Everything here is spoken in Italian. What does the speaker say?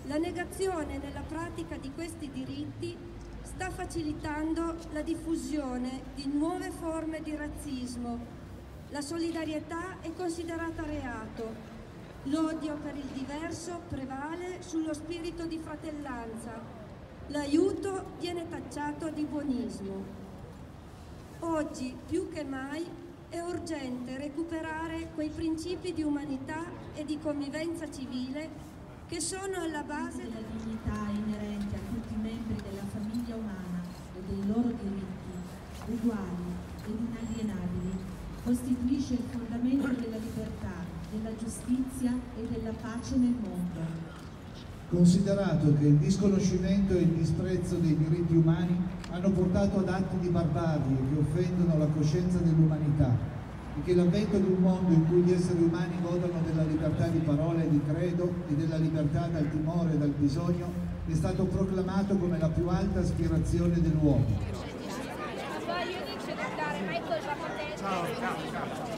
La negazione nella pratica di questi diritti sta facilitando la diffusione di nuove forme di razzismo. La solidarietà è considerata reato. L'odio per il diverso prevale sullo spirito di fratellanza. L'aiuto viene tacciato di buonismo. Oggi, più che mai, è urgente recuperare quei principi di umanità e di convivenza civile che sono alla base della dignità inerente a tutti i membri della famiglia umana e dei loro diritti, uguali ed inalienabili, costituisce il fondamento della libertà, della giustizia e della pace nel mondo. Considerato che il disconoscimento e il disprezzo dei diritti umani hanno portato ad atti di barbarie che offendono la coscienza dell'umanità, e che l'avvento di un mondo in cui gli esseri umani godano della libertà di parola e di credo e della libertà dal timore e dal bisogno è stato proclamato come la più alta aspirazione dell'uomo. Ciao, ciao, ciao.